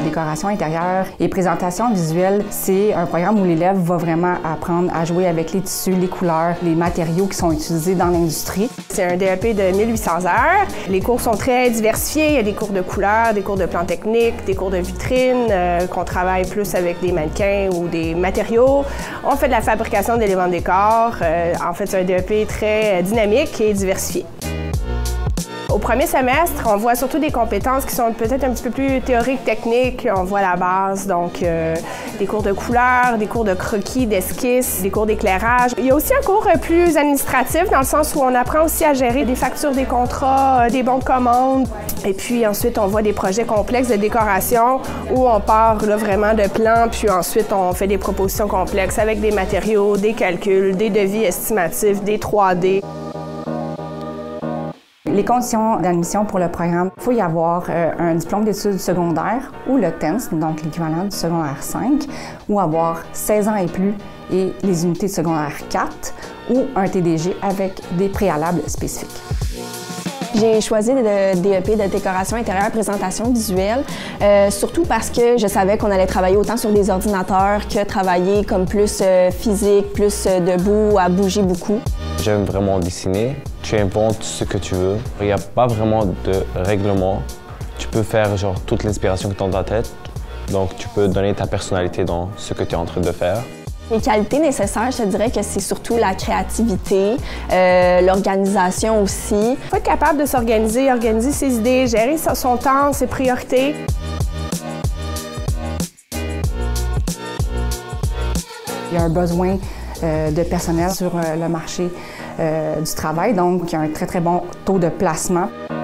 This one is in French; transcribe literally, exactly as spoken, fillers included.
décoration intérieure et présentation visuelle, c'est un programme où l'élève va vraiment apprendre à jouer avec les tissus, les couleurs, les matériaux qui sont utilisés dans l'industrie. C'est un D E P de mille huit cents heures. Les cours sont très diversifiés. Il y a des cours de couleurs, des cours de plans techniques, des cours de vitrine, euh, qu'on travaille plus avec des mannequins ou des matériaux. On fait de la fabrication d'éléments de décor. Euh, en fait, c'est un D E P très dynamique et diversifié. Au premier semestre, on voit surtout des compétences qui sont peut-être un petit peu plus théoriques, techniques. On voit la base, donc euh, des cours de couleurs, des cours de croquis, d'esquisse, des cours d'éclairage. Il y a aussi un cours plus administratif dans le sens où on apprend aussi à gérer des factures, des contrats, des bons de commande. Et puis ensuite, on voit des projets complexes de décoration où on part là, vraiment de plans, puis ensuite on fait des propositions complexes avec des matériaux, des calculs, des devis estimatifs, des trois D. Les conditions d'admission pour le programme, il faut y avoir euh, un diplôme d'études secondaires ou le T E N S, donc l'équivalent du secondaire cinq, ou avoir seize ans et plus et les unités de secondaire quatre, ou un T D G avec des préalables spécifiques. J'ai choisi le D E P de décoration intérieure présentation visuelle, euh, surtout parce que je savais qu'on allait travailler autant sur des ordinateurs que travailler comme plus euh, physique, plus euh, debout, à bouger beaucoup. J'aime vraiment dessiner. Tu inventes ce que tu veux. Il n'y a pas vraiment de règlement. Tu peux faire genre toute l'inspiration qui est dans ta tête. Donc tu peux donner ta personnalité dans ce que tu es en train de faire. Les qualités nécessaires, je te dirais que c'est surtout la créativité, euh, l'organisation aussi. Il faut être capable de s'organiser, organiser ses idées, gérer son temps, ses priorités. Il y a un besoin euh, de personnel sur euh, le marché euh, du travail, donc il y a un très très bon taux de placement.